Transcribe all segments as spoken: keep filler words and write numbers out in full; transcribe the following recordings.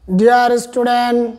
Dear student,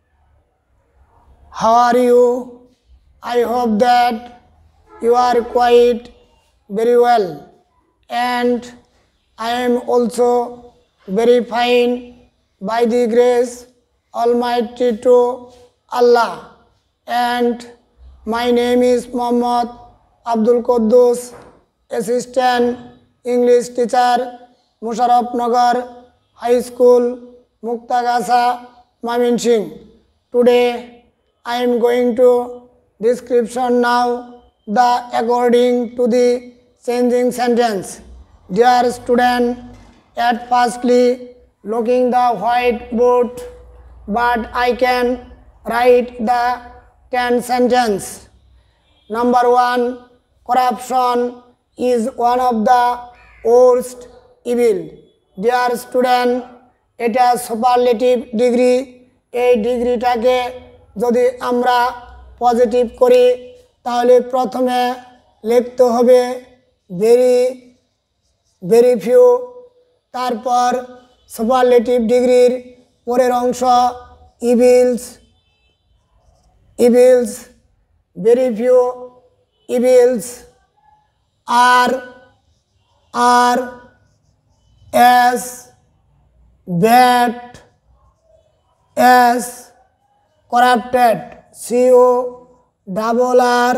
how are you? I hope that you are quite very well, and I am also very fine by the grace Almighty to Allah. And my name is Muhammad Abdul Quddus, Assistant English Teacher, Musharraf Nagar High School, Muktagasa, Mymensingh. Today I am going to description now the according to the changing sentence. Dear student, at firstly looking the whiteboard, but I can write the ten sentence. Number one, corruption is one of the worst evil. Dear student, এটা superlative degree. এই ডিগ্রিটাকে যদি আমরা positive করি তাহলে প্রথমে লিখতে হবে ভেরি ভেরি ফিউ, তারপর সুপারলেটিভ ডিগ্রির পরের অংশ evils evils very few evils are are as bad as corrupted, C O double R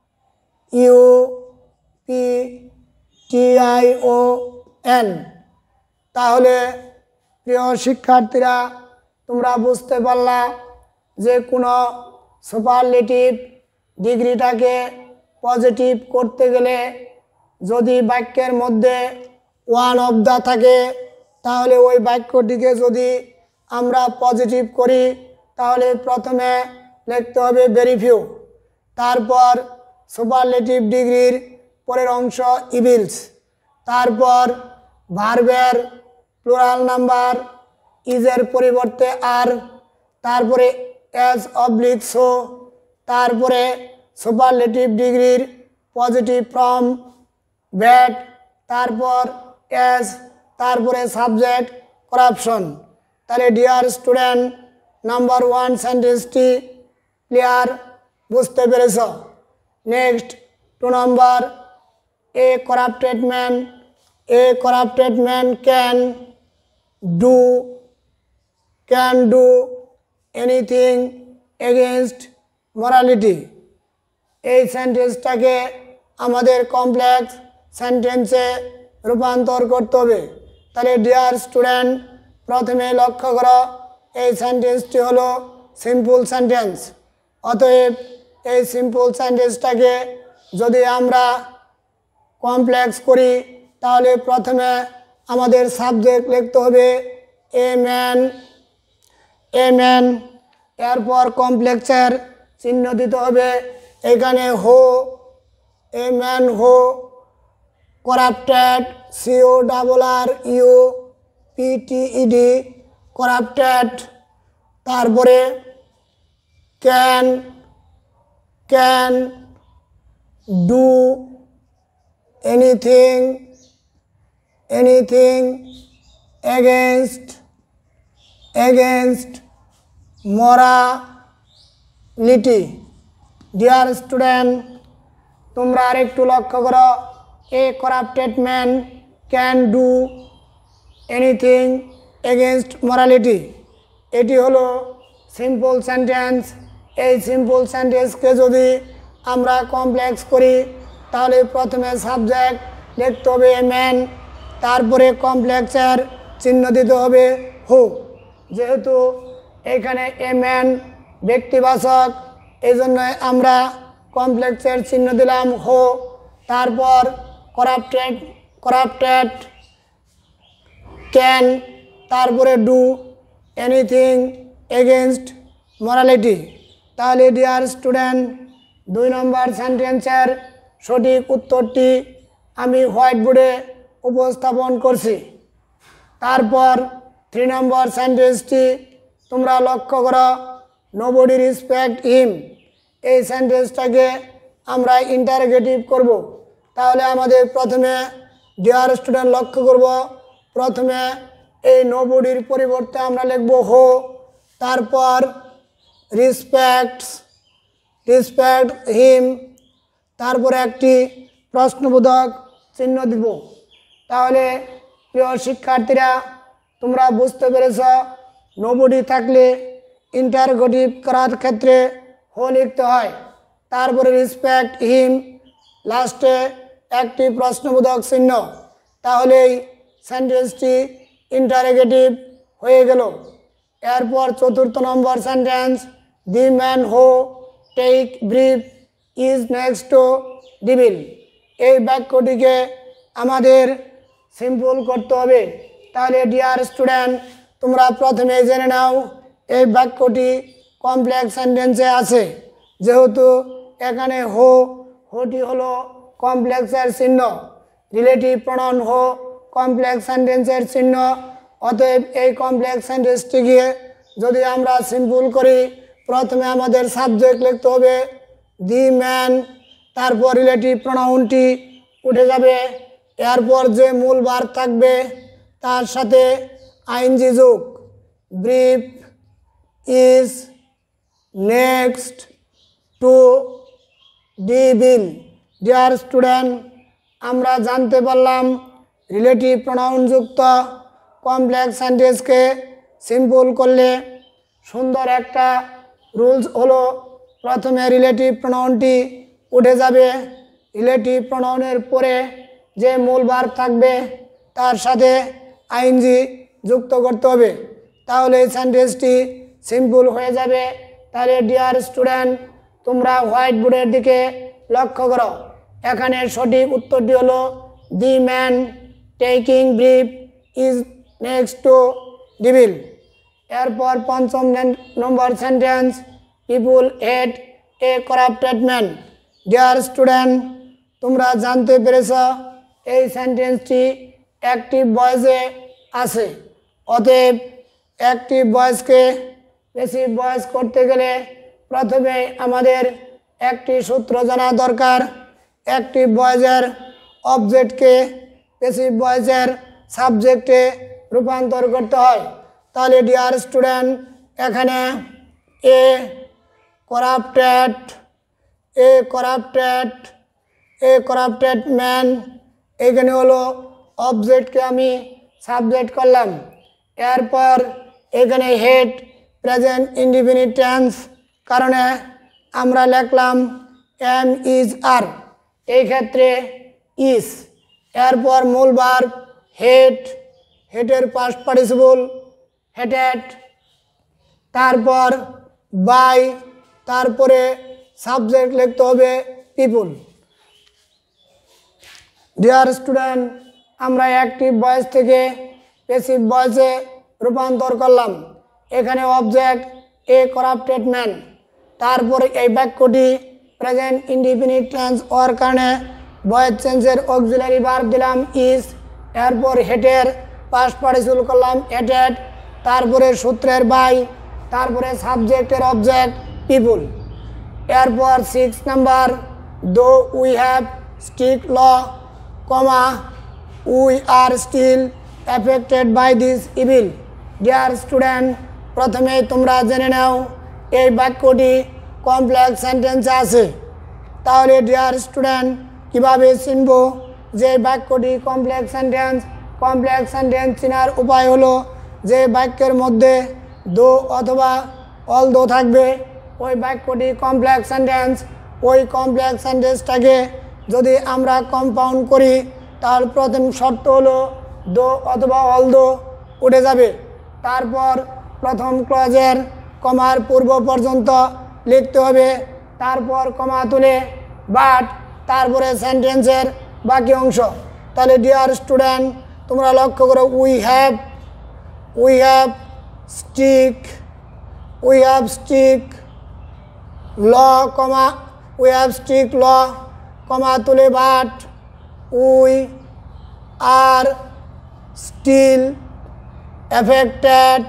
U P T I O N। তাহলে প্রিয় শিক্ষার্থীরা, তোমরা বুঝতে পারলা যে কোনো সুপারলেটিভ ডিগ্রিটাকে পজিটিভ করতে গেলে যদি বাক্যের মধ্যে ওয়ান অফ দা থাকে তাহলে ওই বাক্যটিকে যদি আমরা পজিটিভ করি তাহলে প্রথমে লিখতে হবে ভেরি ফিউ, তারপর সুপারলেটিভ ডিগ্রির পরের অংশ ইভিলস, তারপর ভার্বের প্লুরাল নাম্বার ইজের পরিবর্তে আর, তারপরে এস অবলিক সো, তারপরে সুপারলেটিভ ডিগ্রির পজিটিভ ফর্ম ব্যাড, তারপর এস, তারপরে সাবজেক্ট করাপশন। তাহলে ডিয়ার স্টুডেন্ট, নাম্বার ওয়ান সেন্টেন্সটি ক্লিয়ার, বুঝতে পেরেছ। Next two number, a corrupted man a corrupted man can do can do anything against morality. এই সেন্টেন্সটাকে আমাদের কমপ্লেক্স সেন্টেন্সে রূপান্তর করতে হবে। তাহলে ডিয়ার স্টুডেন্ট, প্রথমে লক্ষ্য করো এই সেন্টেন্সটি হলো সিম্পল সেন্টেন্স। অতএব এই সিম্পল সেন্টেন্সটাকে যদি আমরা কমপ্লেক্স করি তাহলে প্রথমে আমাদের সাবজেক্ট লিখতে হবে এ ম্যান এ ম্যান, এরপর কমপ্লেক্সের চিহ্ন দিতে হবে এখানে who, a man who, corrupted, C O double R U P T E D, corrupted, তারপরে can can do anything anything against against morality। Dear student, তোমরা আরেকটু লক্ষ্য করো, A corrupted man can do anything against morality। এটি হলো simple sentence. এই simple সেন্টেন্সকে যদি আমরা কমপ্লেক্স করি তাহলে প্রথমে সাবজেক্ট লিখতে হবে এ ম্যান, তারপরে কমপ্লেক্সের চিহ্ন দিতে হবে হু। যেহেতু এখানে এ ম্যান ব্যক্তিবাচক, এই জন্য আমরা কমপ্লেক্সের চিহ্ন দিলাম হো, তারপর corrupted corrupted can, তারপরে ডু এনিথিং এগেনস্ট মরালিটি। তাহলে ডিয়ার স্টুডেন্ট, দুই নম্বর সেন্টেন্সের সঠিক উত্তরটি আমি হোয়াইট বোর্ডে উপস্থাপন করছি। তারপর থ্রি নম্বর সেন্টেন্সটি তোমরা লক্ষ্য করো, নোবডি রেসপেক্ট হিম। এই সেন্টেন্সটাকে আমরা ইন্টারোগেটিভ করব। তাহলে আমাদের প্রথমে ডিয়ার স্টুডেন্ট লক্ষ্য করব, প্রথমে এই নোবডির পরিবর্তে আমরা লিখব হো। তারপর রিসপেক্টস রিসপেক্ট হিম, তারপরে একটি প্রশ্নবোধক চিহ্ন দিব। তাহলে প্রিয় শিক্ষার্থীরা, তোমরা বুঝতে পেরেছ নোবডি থাকলে ইন্টারোগেটিভ করার ক্ষেত্রে হো লিখতে হয়। তারপরে রিসপেক্ট হিম, লাস্টে একটি প্রশ্নবোধক চিহ্ন। তাহলেই সেন্টেন্সটি ইন্টারোগেটিভ হয়ে গেল। এরপর চতুর্থ নম্বর sentence, the man who take bribe is next to devil. এই বাক্যটিকে আমাদের সিম্পল করতে হবে। তাহলে ডিয়ার স্টুডেন্ট, তোমরা প্রথমে জেনে নাও এই বাক্যটি কমপ্লেক্স সেন্টেন্সে আছে। যেহেতু এখানে হো, হোটি হলো কমপ্লেক্সের চিহ্ন, রিলেটিভ প্রনাউন হো কমপ্লেক্স সেন্টেন্সের চিহ্ন। অতএব এই কমপ্লেক্স সেন্টেন্সটিকে যদি আমরা সিম্পল করি, প্রথমে আমাদের সাবজেক্ট লিখতে হবে দি ম্যান, তারপর রিলেটিভ প্রনাউনটি উঠে যাবে। এরপর যে মূল ভার্ব থাকবে তার সাথে আইএনজি যোগ, bribe is next to devil. Dear student, আমরা জানতে পারলাম রিলেটিভ প্রনাউন যুক্ত কমপ্লেক্স সেন্টেন্সকে সিম্পল করলে সুন্দর একটা রুলস হলো, প্রথমে রিলেটিভ প্রনাউনটি উঠে যাবে। রিলেটিভ প্রনাউনের পরে যে মূল ভার্ব থাকবে তার সাথে আইএনজি যুক্ত করতে হবে। তাহলে এই সেন্টেন্সটি সিম্পল হয়ে যাবে। তাহলে ডিয়ার স্টুডেন্ট, তোমরা হোয়াইট বোর্ডের দিকে লক্ষ্য করো। এখানে সঠিক উত্তরটি হলো the man taking bribe is next to devil. এরপর পঞ্চম নম্বর sentence, people hate a corrupted man. Dear student, তোমরা জানতে পেরেছ এই সেন্টেন্সটি অ্যাক্টিভ ভয়েসে আছে। অতএব অ্যাক্টিভ ভয়েসকে প্যাসিভ ভয়েস করতে গেলে প্রথমে আমাদের একটি সূত্র জানা দরকার। অ্যাক্টিভ ভয়েসের অবজেক্টকে প্যাসিভ ভয়েসের সাবজেক্টে রূপান্তর করতে হয়। তাহলে ডিয়ার স্টুডেন্ট, এখানে a corrupted a corrupted a corrupted man, এখানে হলো অবজেক্টকে আমি সাবজেক্ট করলাম। এরপর এখানে হেড প্রেজেন্ট ইনডিফিনিট টেন্স কারণে আমরা লিখলাম এম ইজ আর, এই ক্ষেত্রে ইজ। এরপর মূল ভার্ব হেড, হেডের পাস্ট পার্টিসিপল হেডেড, তারপর বাই, তারপরে সাবজেক্ট লিখতে হবে পিপুল। ডিয়ার স্টুডেন্ট, আমরা অ্যাক্টিভ ভয়েস থেকে প্যাসিভ ভয়েসে রূপান্তর করলাম। এখানে অবজেক্ট এ করাপ্টেড ম্যান, তারপরে এই বাক্যটি প্রেজেন্ট ইনডিফিনিট টেন্স হওয়ার কারণে ভয়েস চেঞ্জের অক্সিলারি ভার্ব দিলাম ইজ। এরপর হেডের পাস্ট পার্টিসিপল করলাম হেডেড, তারপরে সূত্রের বাই, তারপরে সাবজেক্টের অবজেক্ট পিপুল। এরপর six number, though we have strict law comma we are still affected by this evil. Dear student, প্রথমে তোমরা জেনে নাও এই বাক্যটি কমপ্লেক্স সেন্টেন্সে আছে। তাহলে ডিয়ার স্টুডেন্ট, কীভাবে চিনব যে বাক্যটি কমপ্লেক্স সেন্টেন্স? কমপ্লেক্স সেন্টেন্স চেনার উপায় হলো যে বাক্যের মধ্যে দো অথবা অল দো থাকবে ওই বাক্যটি কমপ্লেক্স সেন্টেন্স। ওই কমপ্লেক্স সেন্টেন্সটাকে যদি আমরা কম্পাউন্ড করি তার প্রথম শর্ত হলো দো অথবা অল দো উঠে যাবে। তারপর প্রথম ক্লজের কমার পূর্ব পর্যন্ত লিখতে হবে, তারপর কমা তুলে বাট, তারপরে সেন্টেন্সের বাকি অংশ। তাহলে ডিয়ার স্টুডেন্ট, তোমরা লক্ষ্য করো we have we have strict we have strict law comma we have strict law comma তুলে but we are still affected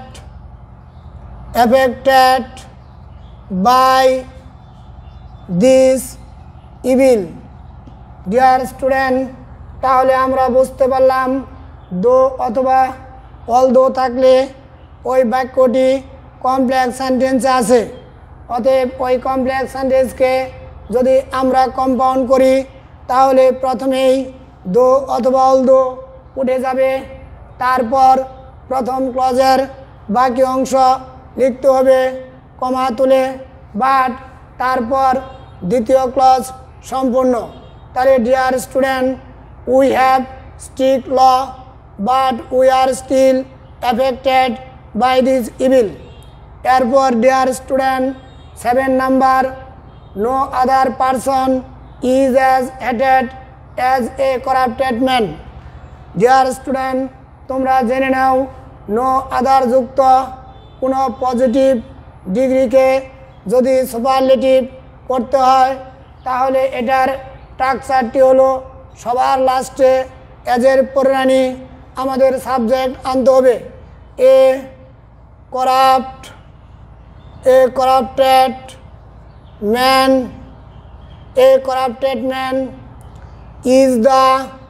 affected by this evil. Dear student, তাহলে আমরা বুঝতে পারলাম দো অথবা অলদো থাকলে ওই বাক্যটি কমপ্লেক্স সেন্টেন্সে আছে। অতএব ওই কমপ্লেক্স সেন্টেন্সকে যদি আমরা কম্পাউন্ড করি তাহলে প্রথমেই দো অথবা অলদো উঠে যাবে, তারপর প্রথম ক্লজের বাকি অংশ লিখতে হবে কমা তুলে, বাট তারপর দ্বিতীয় ক্লজ সম্পূর্ণ। তাহলে dear student, we have strict law but we are still affected by this evil. এরপর dear student seven number, no other person is as hated as a corrupted man. Dear student, তোমরা জেনে নাও no other যুক্ত কোনো positive ডিগ্রিকে যদি superlative করতে হয় তাহলে এটার স্ট্রাকচারটি হলো সবার লাস্টে এজের পরিণামী আমাদের সাবজেক্ট আনতে হবে। A corrupt, a corrupted man, a corrupted man is the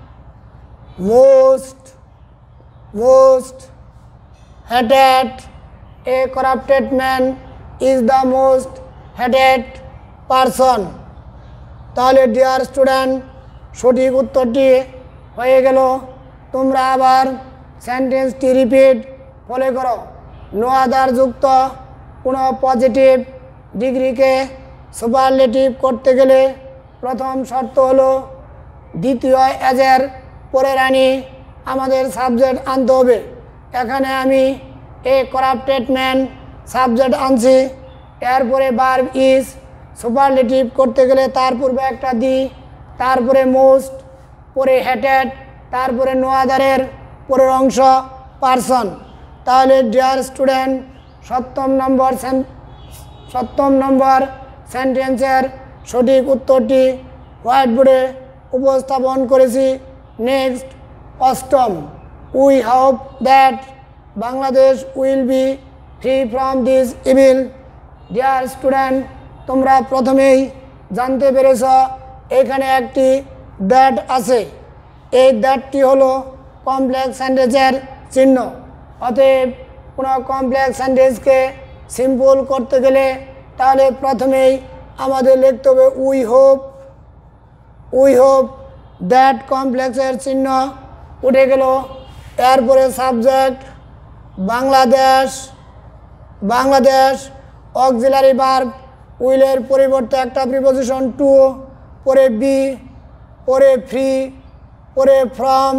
most most hated, a corrupted man is the most hated person। তাহলে ডিয়ার স্টুডেন্ট, সঠিক উত্তরটি হয়ে গেল। তোমরা আবার সেন্টেন্সটি রিপিট ফলো করো। নো আদার যুক্ত কোনো পজিটিভ ডিগ্রিকে সুপারলেটিভ করতে গেলে প্রথম শর্ত হলো দ্বিতীয় এজের পরেরানি আমাদের সাবজেক্ট আনতে হবে। এখানে আমি এ করাপ্টেড ম্যান সাবজেক্ট আনছি, এরপরে ভার্ব ইজ সুপারলেটিভ করতে গেলে তার পূর্বে একটা দি, তারপরে মোস্ট, পরে হেটেড, তারপরে নো আদারের পরের অংশ পারসন। তাহলে ডিয়ার স্টুডেন্ট, সপ্তম নম্বর সপ্তম নম্বর সেন্টেন্সের সঠিক উত্তরটি হোয়াইট বোর্ডে উপস্থাপন করেছি। নেক্সট, অষ্টম, we hope that Bangladesh will be free from this evil. Dear student, তোমরা প্রথমেই জানতে পেরেছ এখানে একটি দ্যাট আছে। এই দ্যাটটি হলো কমপ্লেক্স সেন্টেন্সের চিহ্ন। অতএব কোনো কমপ্লেক্স সেন্টেন্সকে সিম্পল করতে গেলে তাহলে প্রথমেই আমাদের লিখতে হবে we hope. We hope that কমপ্লেক্সের চিহ্ন উঠে গেল। এরপরে subject Bangladesh, Bangladesh auxiliary verb উইলের পরিবর্তে একটা প্রিপোজিশন টু, পরে বি, পরে ফ্রি, পরে ফ্রম,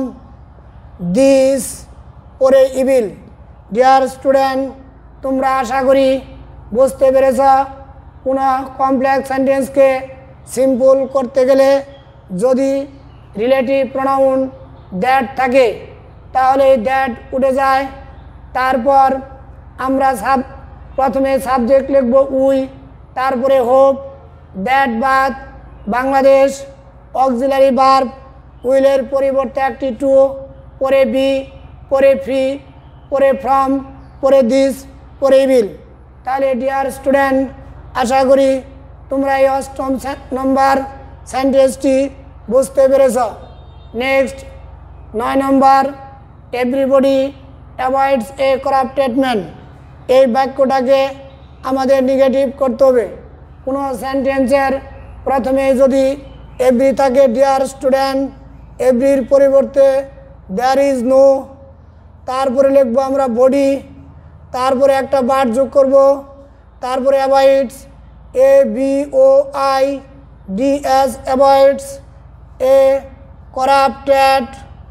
দিস, পরে ইভিল। ডিয়ার স্টুডেন্ট, তোমরা আশা করি বুঝতে পেরেছ কোনো কমপ্লেক্স সেন্টেন্সকে সিম্পল করতে গেলে যদি রিলেটিভ প্রোনাউন দ্যাট থাকে তাহলে দ্যাট উঠে যায়। তারপর আমরা সাব প্রথমে সাবজেক্ট লিখব উই, তারপরে হোপ, দ্যাট বাদ বাংলাদেশ অক্সিলারি ভার্ব উইলের পরিবর্তে একটি টু, পরে বি, পরে ফ্রি, পরে ফ্রম, পরে দিস, পরে ইভিল। তাহলে ডিয়ার স্টুডেন্ট, আশা করি তোমরা এই অষ্টম নম্বর সেন্টেন্সটি বুঝতে পেরেছ। নেক্সট, নয় number, everybody avoids a corrupted man. এই বাক্যটাকে আমাদের নেগেটিভ করতে হবে। কোনো সেন্টেন্সের প্রথমে যদি এভরি থাকে ডিয়ার স্টুডেন্ট, এভরির পরিবর্তে দেয়ার ইজ নো, তারপরে লিখব আমরা বডি, তারপরে একটা বার যোগ করব, তারপরে avoids A B O I D S avoids a corrupted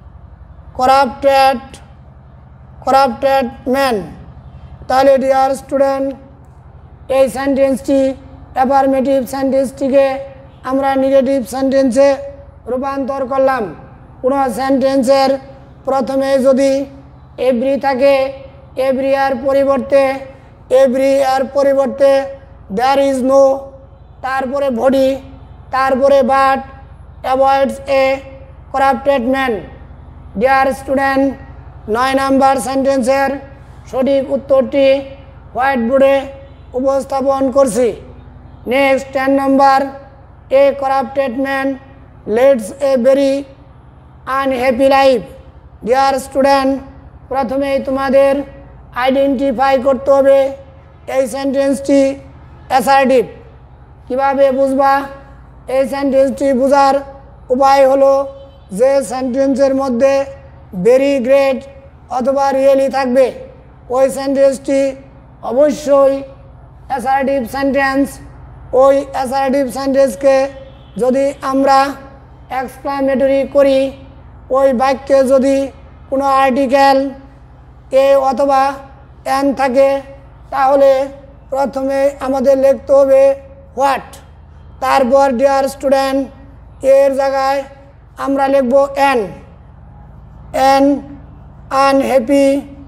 corrupted corrupted man. তাহলে ডিয়ার স্টুডেন্ট, এই সেন্টেন্সটি অ্যাফার্মেটিভ সেন্টেন্সটিকে আমরা নেগেটিভ সেন্টেন্সে রূপান্তর করলাম। কোনো সেন্টেন্সের প্রথমে যদি এভরি থাকে, এভরি এর পরিবর্তে এভরি এর পরিবর্তে দেয়ার ইজ নো, তারপরে বডি, তারপরে but avoids a corrupted man. Dear student, নয় নাম্বার সেন্টেন্সের সঠিক উত্তরটি হোয়াইট বোর্ডে উপস্থাপন করছি। Next, ten number, a corrupted man leads a very unhappy life. Dear student, প্রথমেই তোমাদের আইডেন্টিফাই করতে হবে এই সেন্টেন্সটি অ্যাসার্টিভ। কিভাবে বুঝবা? এই সেন্টেন্সটি বোঝার উপায় হলো যে সেন্টেন্সের মধ্যে ভেরি গ্রেট অথবা রিয়েলি থাকবে ওই সেন্টেন্সটি অবশ্যই অ্যাসার্টিভ সেন্টেন্স। ওই অ্যাসার্টিভ সেন্টেন্সকে যদি আমরা এক্সক্লামেটরি করি, ওই বাক্যে যদি কোনো আর্টিকেল এ অথবা এন থাকে তাহলে প্রথমে আমাদের লিখতে হবে হোয়াট, তারপর ডিয়ার স্টুডেন্ট এর জায়গায় আমরা লিখব an, an unhappy,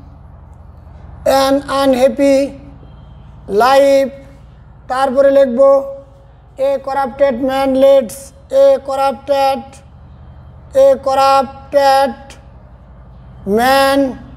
an unhappy life, তারপরে লিখব a corrupted man leads, a corrupted a corrupted man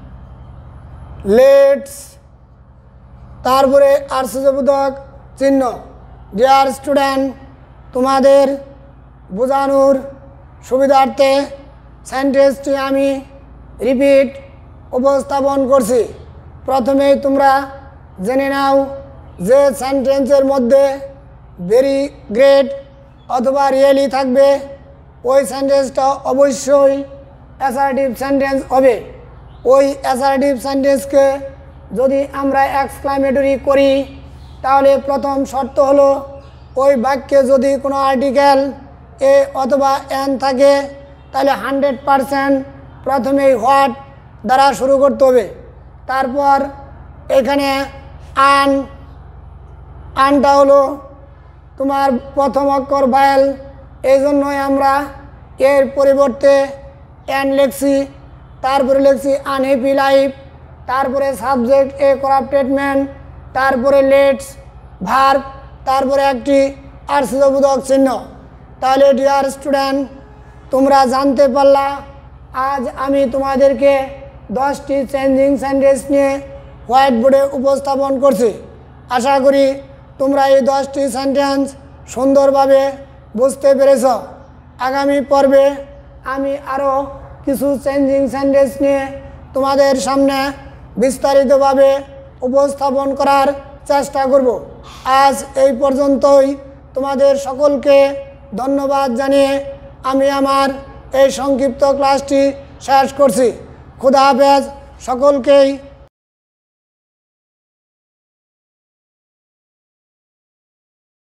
leads, তারপরে আশ্চর্যবোধক চিহ্ন। ডিয়ার স্টুডেন্ট, তোমাদের বোঝানোর সুবিধার্থে সেন্টেন্সটি আমি রিপিট উপস্থাপন করছি। প্রথমেই তোমরা জেনে নাও যে সেন্টেন্সের মধ্যে ভেরি গ্রেট অথবা রিয়েলি থাকবে ওই সেন্টেন্সটা অবশ্যই অ্যাসার্টিভ সেন্টেন্স হবে। ওই অ্যাসার্টিভ সেন্টেন্সকে যদি আমরা এক্সক্লামেটরি করি তাহলে প্রথম শর্ত হলো ওই বাক্যে যদি কোনো আর্টিকেল এ অথবা এন থাকে তাহলে হান্ড্রেড পারসেন্ট প্রথমেই হোয়াট দ্বারা শুরু করতে হবে। তারপর এখানে আন, আনটা হলো তোমার প্রথম অক্ষর ভায়েল, এই জন্যই আমরা এর পরিবর্তে এন লিখছি। তারপরে লিখছি আনহ্যাপি লাইফ, তারপরে সাবজেক্ট এ করাপ্টেড ম্যান, তারপরে লেটস ভার্ব, তারপরে একটি আশ্চর্যবোধক চিহ্ন। তাহলে ডিয়ার স্টুডেন্ট, তোমরা জানতে পারলা আজ আমি তোমাদেরকে দশটি চেঞ্জিং সেন্টেন্স নিয়ে হোয়াইট বোর্ডে উপস্থাপন করছি। আশা করি তোমরা এই দশটি সেন্টেন্স সুন্দরভাবে বুঝতে পেরেছ। আগামী পর্বে আমি আরও কিছু চেঞ্জিং সেন্টেন্স নিয়ে তোমাদের সামনে বিস্তারিতভাবে উপস্থাপন করার চেষ্টা করব। আজ এই পর্যন্তই। তোমাদের সকলকে ধন্যবাদ জানিয়ে আমি আমার এই সংক্ষিপ্ত ক্লাসটি শেষ করছি। খুদা হাফেজ, সকলকেই